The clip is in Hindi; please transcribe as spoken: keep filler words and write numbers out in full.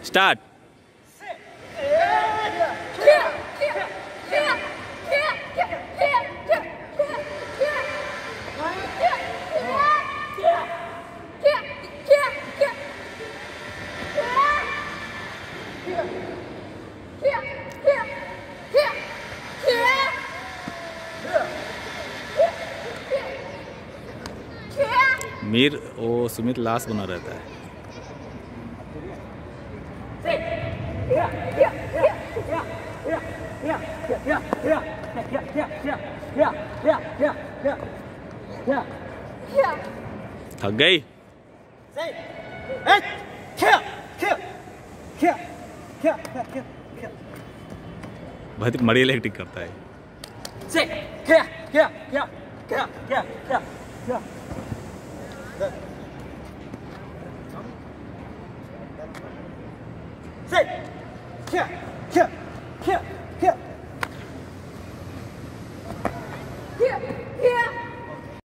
स्टार्ट। मीर वो सुमित लास्ट बना रहता है। थक गई। बहुत मड़ी एक्टिंग करता है। Sit. Here. Here. Here. Here.